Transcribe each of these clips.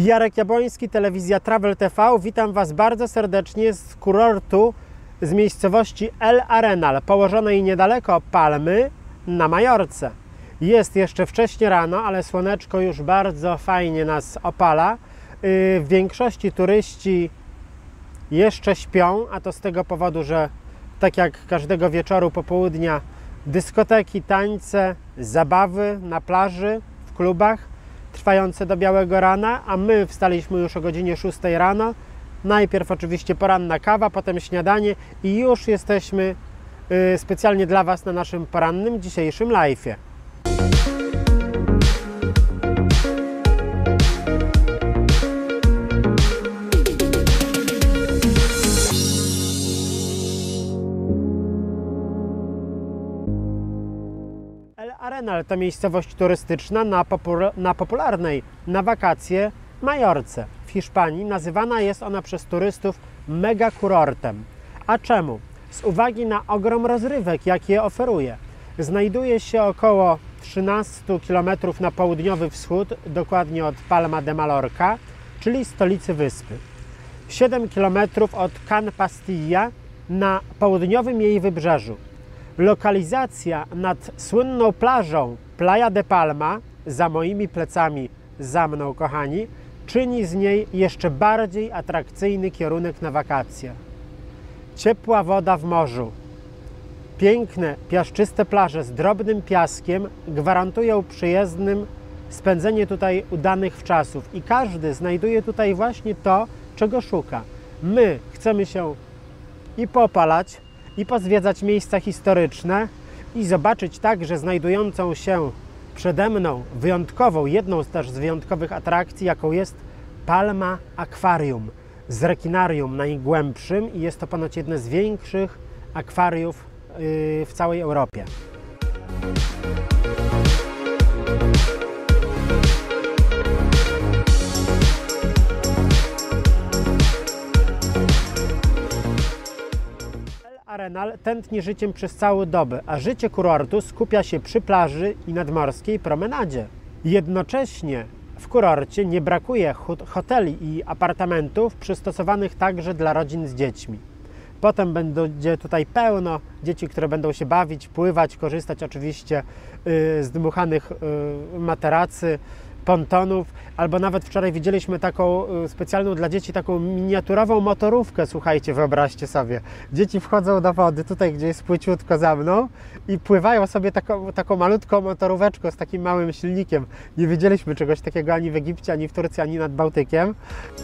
Jarek Jabłoński, telewizja Travel TV. Witam Was bardzo serdecznie z kurortu, z miejscowości El Arenal, położonej niedaleko Palmy na Majorce. Jest jeszcze wcześnie rano, ale słoneczko już bardzo fajnie nas opala. W większości turyści jeszcze śpią, a to z tego powodu, że tak jak każdego wieczoru, popołudnia, dyskoteki, tańce, zabawy na plaży, w klubach, trwające do białego rana, a my wstaliśmy już o godzinie 6 rano. Najpierw oczywiście poranna kawa, potem śniadanie i już jesteśmy specjalnie dla Was na naszym porannym dzisiejszym live'ie. El Arenal to miejscowość turystyczna na popularnej na wakacje Majorce. W Hiszpanii nazywana jest ona przez turystów mega kurortem. A czemu? Z uwagi na ogrom rozrywek, jakie oferuje. Znajduje się około 13 km na południowy wschód, dokładnie od Palma de Mallorca, czyli stolicy wyspy. 7 km od Can Pastilla na południowym jej wybrzeżu. Lokalizacja nad słynną plażą Playa de Palma, za moimi plecami, za mną kochani, czyni z niej jeszcze bardziej atrakcyjny kierunek na wakacje. Ciepła woda w morzu, piękne, piaszczyste plaże z drobnym piaskiem gwarantują przyjezdnym spędzenie tutaj udanych czasów i każdy znajduje tutaj właśnie to, czego szuka. My chcemy się i popalać, i pozwiedzać miejsca historyczne i zobaczyć także znajdującą się przede mną wyjątkową, jedną też z wyjątkowych atrakcji, jaką jest Palma Akwarium z rekinarium najgłębszym i jest to ponoć jedno z większych akwariów w całej Europie. Arenal tętni życiem przez całą dobę, a życie kurortu skupia się przy plaży i nadmorskiej promenadzie. Jednocześnie w kurorcie nie brakuje hoteli i apartamentów przystosowanych także dla rodzin z dziećmi. Potem będzie tutaj pełno dzieci, które będą się bawić, pływać, korzystać oczywiście z dmuchanych materacy, pontonów, albo nawet wczoraj widzieliśmy taką specjalną dla dzieci, taką miniaturową motorówkę, słuchajcie, wyobraźcie sobie. Dzieci wchodzą do wody, tutaj gdzie jest płyciutko za mną i pływają sobie taką malutką motoróweczką z takim małym silnikiem. Nie widzieliśmy czegoś takiego ani w Egipcie, ani w Turcji, ani nad Bałtykiem.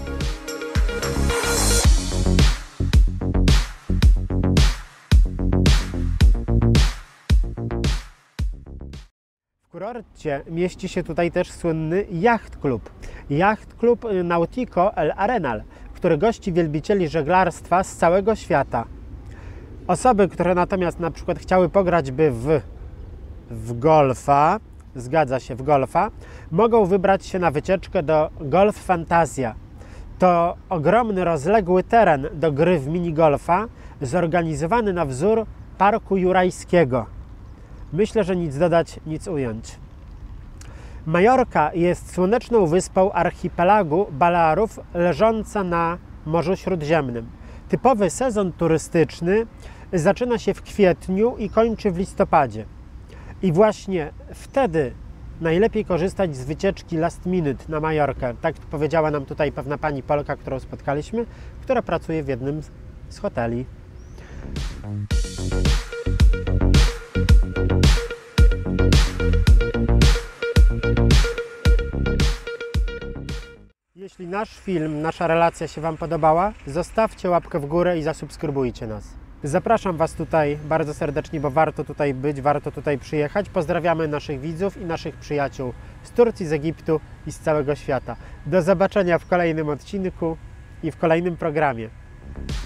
W kurorcie mieści się tutaj też słynny Yacht Club. Yacht Club Nautico El Arenal, który gości wielbicieli żeglarstwa z całego świata. Osoby, które natomiast na przykład chciały pograć w golfa, zgadza się, w golfa, mogą wybrać się na wycieczkę do Golf Fantasia. To ogromny, rozległy teren do gry w minigolfa, zorganizowany na wzór Parku Jurajskiego. Myślę, że nic dodać, nic ująć. Majorka jest słoneczną wyspą archipelagu Balearów leżąca na Morzu Śródziemnym. Typowy sezon turystyczny zaczyna się w kwietniu i kończy w listopadzie. I właśnie wtedy najlepiej korzystać z wycieczki last minute na Majorkę. Tak powiedziała nam tutaj pewna pani Polka, którą spotkaliśmy, która pracuje w jednym z hoteli. Jeśli nasz film, nasza relacja się Wam podobała, zostawcie łapkę w górę i zasubskrybujcie nas. Zapraszam Was tutaj bardzo serdecznie, bo warto tutaj być, warto tutaj przyjechać. Pozdrawiamy naszych widzów i naszych przyjaciół z Turcji, z Egiptu i z całego świata. Do zobaczenia w kolejnym odcinku i w kolejnym programie.